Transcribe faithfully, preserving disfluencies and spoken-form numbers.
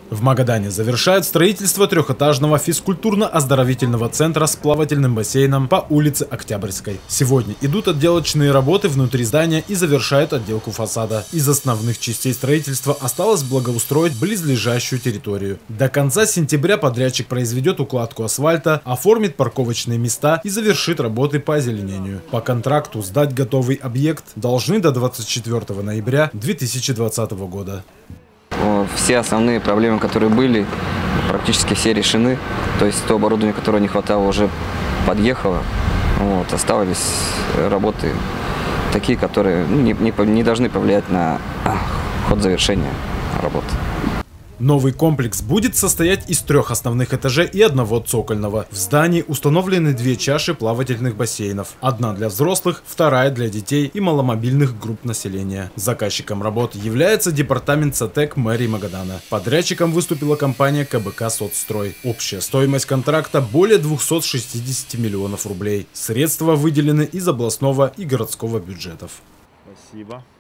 В Магадане завершают строительство трехэтажного физкультурно-оздоровительного центра с плавательным бассейном по улице Октябрьской. Сегодня идут отделочные работы внутри здания и завершают отделку фасада. Из основных частей строительства осталось благоустроить близлежащую территорию. До конца сентября подрядчик произведет укладку асфальта, оформит парковочные места и завершит работы по озеленению. По контракту сдать готовый объект должны до двадцать четвёртого ноября две тысячи двадцатого года. Все основные проблемы, которые были, практически все решены. То есть то оборудование, которое не хватало, уже подъехало. Вот, оставались работы такие, которые не, не, не должны повлиять на ход завершения работы. Новый комплекс будет состоять из трех основных этажей и одного цокольного. В здании установлены две чаши плавательных бассейнов. Одна для взрослых, вторая для детей и маломобильных групп населения. Заказчиком работ является департамент СОТЭК мэрии Магадана. Подрядчиком выступила компания КБК «Соцстрой». Общая стоимость контракта более двухсот шестидесяти миллионов рублей. Средства выделены из областного и городского бюджетов. Спасибо.